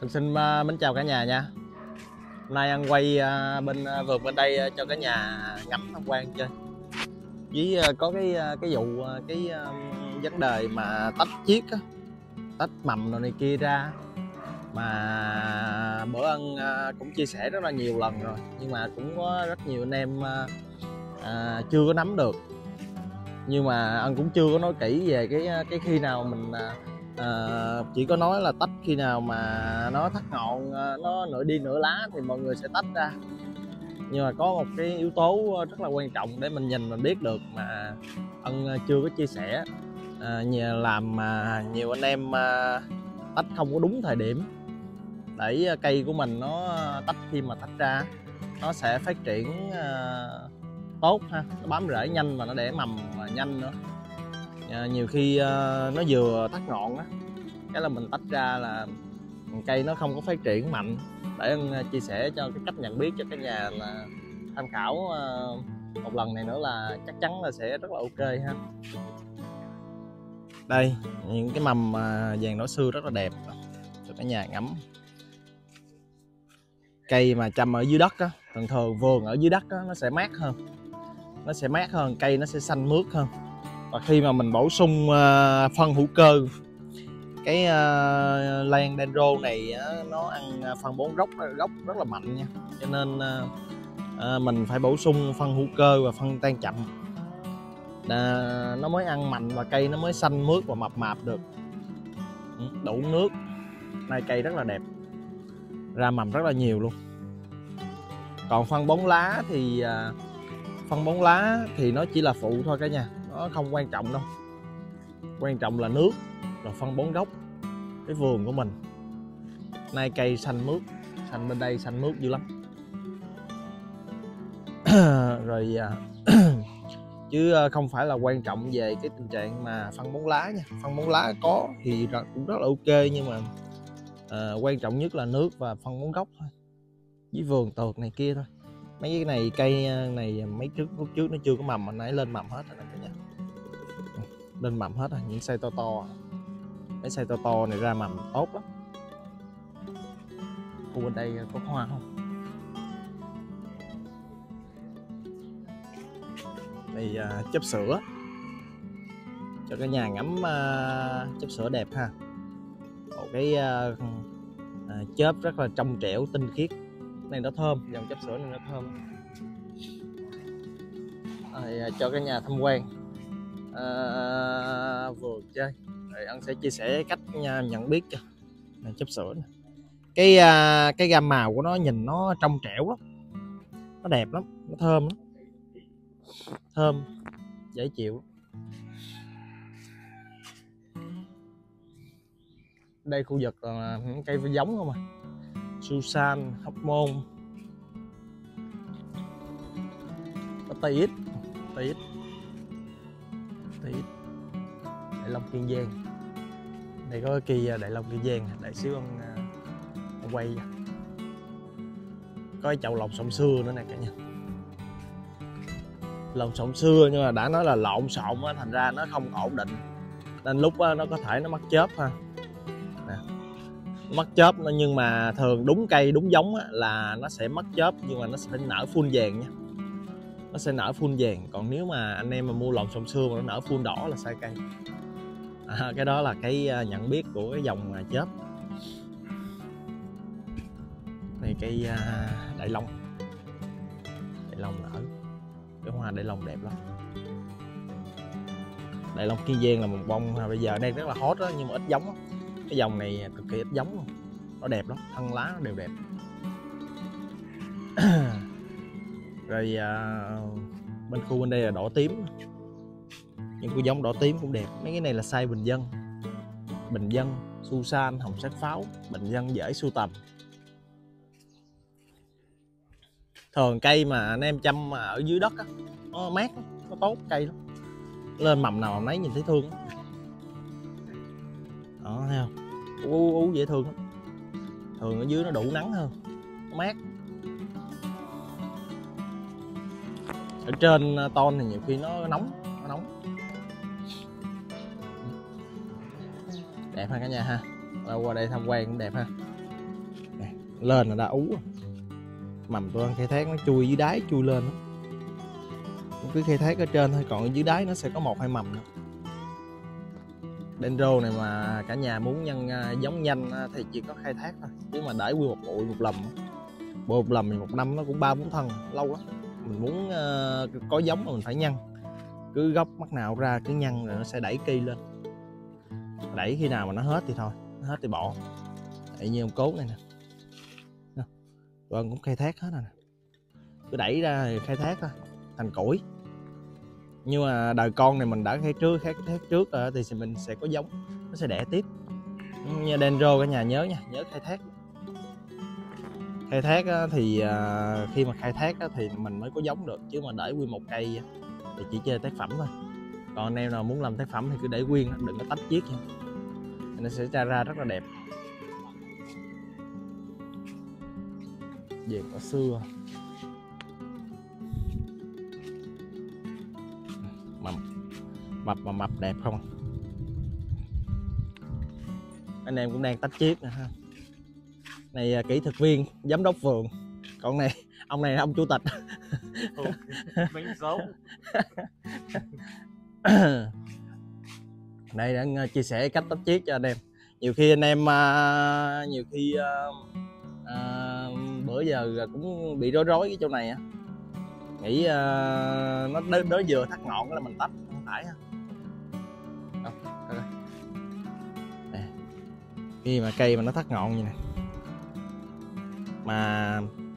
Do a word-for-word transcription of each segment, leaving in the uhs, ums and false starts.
Mình xin uh, mến chào cả nhà nha. Hôm nay ăn quay uh, bên uh, vườn bên đây uh, cho cả nhà ngắm tham quan chơi. Với uh, có cái uh, cái vụ uh, cái uh, vấn đề mà tách chiết á, tách mầm rồi này kia ra mà bữa ăn uh, cũng chia sẻ rất là nhiều lần rồi, nhưng mà cũng có rất nhiều anh em uh, uh, chưa có nắm được. Nhưng mà anh cũng chưa có nói kỹ về cái cái khi nào mình uh, À, chỉ có nói là tách khi nào mà nó thắt ngọn, nó nửa đi nửa lá thì mọi người sẽ tách ra. Nhưng mà có một cái yếu tố rất là quan trọng để mình nhìn mình biết được mà ân chưa có chia sẻ, à, làm mà nhiều anh em à, tách không có đúng thời điểm để cây của mình nó tách, khi mà tách ra nó sẽ phát triển à, tốt ha, nó bám rễ nhanh và nó đẻ mầm nhanh nữa. À, nhiều khi uh, nó vừa thắt ngọn á, cái là mình tách ra là cây nó không có phát triển mạnh. Để anh uh, chia sẻ cho cái cách nhận biết cho cả nhà là tham khảo uh, một lần này nữa là chắc chắn là sẽ rất là ok ha. Đây những cái mầm uh, vàng đỏ xưa rất là đẹp cho cả nhà ngắm. Cây mà chăm ở dưới đất á, thường thường vườn ở dưới đất á, nó sẽ mát hơn, nó sẽ mát hơn, cây nó sẽ xanh mướt hơn. Và khi mà mình bổ sung uh, phân hữu cơ, cái uh, lan dendro này uh, nó ăn phân bón gốc gốc rất là mạnh nha, cho nên uh, uh, mình phải bổ sung phân hữu cơ và phân tan chậm, uh, nó mới ăn mạnh và cây nó mới xanh mướt và mập mạp được. Đủ nước. Nay cây rất là đẹp, ra mầm rất là nhiều luôn. Còn phân bón lá thì uh, phân bón lá thì nó chỉ là phụ thôi cả nhà, nó không quan trọng đâu. Quan trọng là nước rồi phân bón gốc. Cái vườn của mình nay cây xanh mướt, xanh bên đây xanh mướt dữ lắm. Rồi chứ không phải là quan trọng về cái tình trạng mà phân bón lá nha. Phân bón lá có thì cũng rất là ok, nhưng mà à, quan trọng nhất là nước và phân bón gốc thôi, với vườn tược này kia thôi. Mấy cái này cây này mấy trước lúc trước nó chưa có mầm, mà nãy lên mầm hết rồi cả nhà, lên mầm hết rồi. Những cây to to, mấy cây to to này ra mầm tốt lắm. Khu bên đây có hoa không? Đây uh, chớp sữa cho cả nhà ngắm. Uh, chớp sữa đẹp ha, một cái uh, uh, chớp rất là trong trẻo tinh khiết. Này nó thơm, dòng chớp sữa này nó thơm. Rồi, uh, cho cả nhà tham quan uh, vườn chơi. Rồi anh sẽ chia sẻ cách nhận biết cho. Này chớp sữa này. Cái uh, cái gam màu của nó nhìn nó trong trẻo lắm, nó đẹp lắm, nó thơm lắm, thơm dễ chịu. Đây khu vực là những cây giống không à, Susan, Hóc Môn, có Tây Ít, Tây Ít, Tây Ít, Đại Long Kiên Giang. Đây có cây Đại Long Kiên Giang, đại xíu ông, ông quay. Có cái chậu lồng sộng xưa nữa nè cả nhà. Lồng sộng xưa nhưng mà đã nói là lộn xộn á, thành ra nó không ổn định, nên lúc đó, nó có thể nó mắc chớp ha. Nè, nó mắc chớp, nhưng mà thường đúng cây đúng giống á, là nó sẽ mắc chớp, nhưng mà nó sẽ nở full vàng nha, nó sẽ nở full vàng. Còn nếu mà anh em mà mua lồng sộng xưa mà nó nở full đỏ là sai cây. À, cái đó là cái nhận biết của cái dòng chớp. Này cây Đại Long, Đại Long nở, cái hoa Đại Long đẹp lắm. Đại Long Kiên Giang là một bông bây giờ đây rất là hot đó, nhưng mà ít giống đó. Cái dòng này cực kỳ ít giống luôn, nó đẹp lắm, thân lá nó đều đẹp. Rồi à, bên khu bên đây là đỏ tím, những cái giống đỏ tím cũng đẹp. Mấy cái này là size bình dân, bình dân, Susan, hồng sắc pháo, bình dân dễ sưu tầm. Thường cây mà anh em chăm mà ở dưới đất á, nó mát, nó tốt cây lắm, lên mầm nào mầm nấy nhìn thấy thương. Đó, thấy không, ú ú dễ thương lắm. Thường ở dưới nó đủ nắng hơn, nó mát. Ở trên ton thì nhiều khi nó nóng, nó nóng. Đẹp ha cả nhà ha. Đâu qua đây tham quan cũng đẹp ha. lên là đã ú rồi. Mầm tôi ăn khai thác nó chui dưới đáy chui lên đó. Cứ khai thác ở trên thôi, còn ở dưới đáy nó sẽ có một hai mầm nữa. Dendro này mà cả nhà muốn nhân giống nhanh thì chỉ có khai thác thôi, chứ mà đãi nguyên một bụi một lầm bụi một lầm thì một năm nó cũng ba bốn thân, lâu lắm. Mình muốn uh, có giống mà mình phải nhân, cứ gốc mắt nào ra cứ nhân rồi nó sẽ đẩy cây lên. Đẩy khi nào mà nó hết thì thôi, nó hết thì bỏ. Vậy như ông cốt này nè, tụi anh cũng khai thác hết rồi nè, cứ đẩy ra thì khai thác thôi thành củi. Nhưng mà đời con này mình đã khai trước khai thác trước rồi thì mình sẽ có giống, nó sẽ đẻ tiếp. Như Dendro cả nhà nhớ nha, nhớ khai thác. Khai thác thì khi mà khai thác thì mình mới có giống được, chứ mà để nguyên một cây thì chỉ chơi tác phẩm thôi. Còn anh em nào muốn làm tác phẩm thì cứ để nguyên, đừng có tách chiết nha, nó sẽ ra ra rất là đẹp. Về cỏ xưa mập mập mà mập đẹp không, anh em cũng đang tách chiết nè ha. Này kỹ thuật viên giám đốc vườn, còn này ông này ông chủ tịch. Bánh xấu. Đây đang chia sẻ cách tách chiết cho anh em. Nhiều khi anh em uh, nhiều khi uh, uh, bữa giờ cũng bị rối rối cái chỗ này á, nghĩ uh, nó đới, đới vừa thắt ngọn là mình tách, không phải ha. Nè, khi mà cây mà nó thắt ngọn như này mà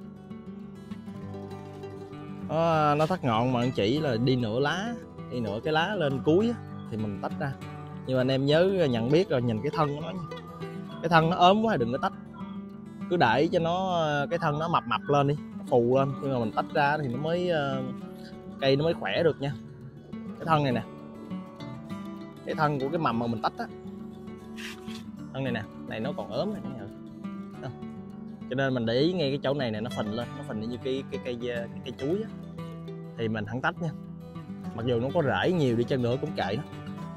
nó, nó thắt ngọn mà chỉ là đi nửa lá, đi nửa cái lá lên cuối á, thì mình tách ra. Nhưng mà anh em nhớ nhận biết rồi, nhìn cái thân của nó nha, cái thân nó ốm quá thì đừng có tách, cứ để cho nó cái thân nó mập mập lên đi, nó phù lên, khi mà mình tách ra thì nó mới cây nó mới khỏe được nha. Cái thân này nè, cái thân của cái mầm mà mình tách á, thân này nè, này nó còn ốm này, cho nên mình để ý ngay cái chỗ này này nó phình lên, nó phình như cái cái cây cái cây chuối á, thì mình thẳng tách nha. Mặc dù nó có rễ nhiều đi chăng nữa cũng kệ nó.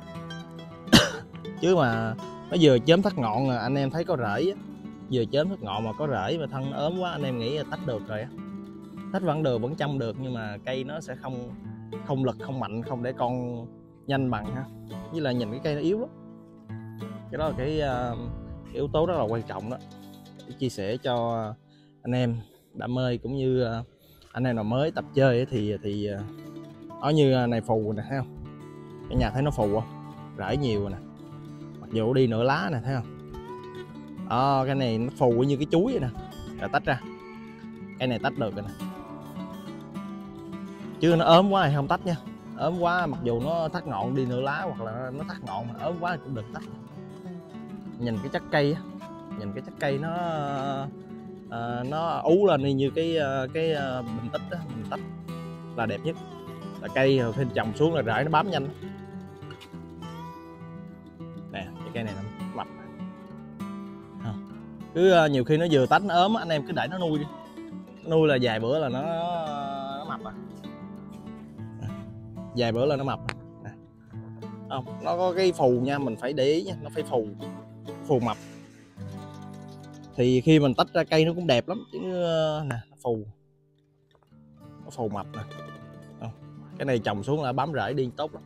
Chứ mà nó vừa chớm thắt ngọn là anh em thấy có rễ á, vừa chớm thắt ngọn mà có rễ và thân nó ốm quá, anh em nghĩ là tách được rồi á. Tách vẫn được, vẫn chăm được, nhưng mà cây nó sẽ không không lực, không mạnh, không để con nhanh bằng ha. Với lại nhìn cái cây nó yếu lắm. Cái đó là cái, cái yếu tố rất là quan trọng đó, để chia sẻ cho anh em đam mê cũng như anh em nào mới tập chơi thì thì nó như này phù nè, thấy không? Cái nhà thấy nó phù không? Rễ nhiều rồi nè, mặc dù đi nửa lá nè, thấy không? Đó, cái này nó phù như cái chuối vậy nè, rồi tách ra. Cái này tách được rồi nè, chứ nó ốm quá thì không tách nha. Ốm quá mặc dù nó thắt ngọn đi nửa lá, hoặc là nó thắt ngọn mà ốm quá thì cũng đừng tách. Nhìn cái chất cây á, nhìn cái chất cây nó à, nó ú lên đi như cái cái bình tích á, mình tách là đẹp nhất. Là cây khi trồng xuống là rễ nó bám nhanh. Nè, cái cây này nó mập. Cứ nhiều khi nó vừa tách nó ốm, anh em cứ để nó nuôi đi. Nó nuôi là vài bữa là nó nó mập à. Vài bữa là nó mập. Nè. Không, nó có cái phù nha, mình phải để ý nha, nó phải phù, phù mập. Thì khi mình tách ra cây nó cũng đẹp lắm, chứ nè, nó phù. Nó phù mập nè. Không, cái này trồng xuống là bám rễ đi tốt lắm.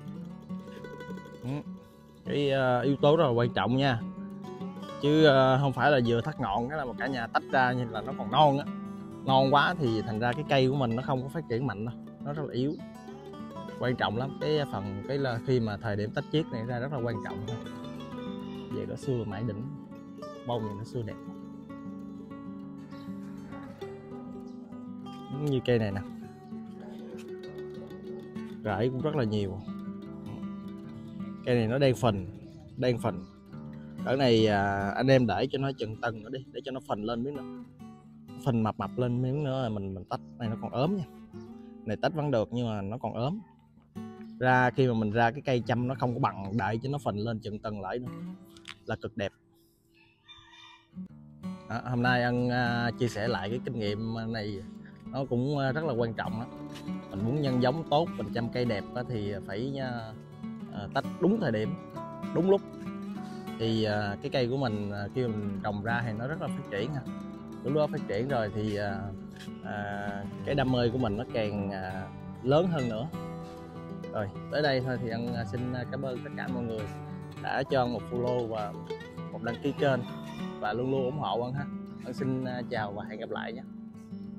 Cái uh, yếu tố rất là quan trọng nha, chứ uh, không phải là vừa thắt ngọn cái là một cả nhà tách ra như là nó còn non á. Non quá thì thành ra cái cây của mình nó không có phát triển mạnh đâu, nó rất là yếu. Quan trọng lắm cái phần cái là khi mà thời điểm tách chiết này ra rất là quan trọng thôi. Vậy đó xưa mãi đỉnh, bông này nó xưa đẹp. Như cây này nè, rễ cũng rất là nhiều. Cây này nó đang phình, đang phình. Ở này à, anh em để cho nó chừng tầng nữa đi, để cho nó phình lên miếng nữa, phình mập mập lên miếng nữa là mình mình tách. Này nó còn ốm nha, này tách vẫn được nhưng mà nó còn ốm. Ra khi mà mình ra cái cây chăm nó không có bằng, đợi cho nó phình lên chừng tầng lại nữa là cực đẹp. Đó, hôm nay anh uh, chia sẻ lại cái kinh nghiệm này, nó cũng uh, rất là quan trọng đó. Mình muốn nhân giống tốt, mình chăm cây đẹp đó, thì phải uh, uh, tách đúng thời điểm, đúng lúc, thì uh, cái cây của mình uh, khi mình trồng ra thì nó rất là phát triển ha. lúc đó phát triển rồi thì à, à, cái đam mê của mình nó càng à, lớn hơn nữa. Rồi tới đây thôi thì anh xin cảm ơn tất cả mọi người đã cho anh một follow và một đăng ký kênh và luôn luôn ủng hộ anh ha. Anh xin chào và hẹn gặp lại nhé.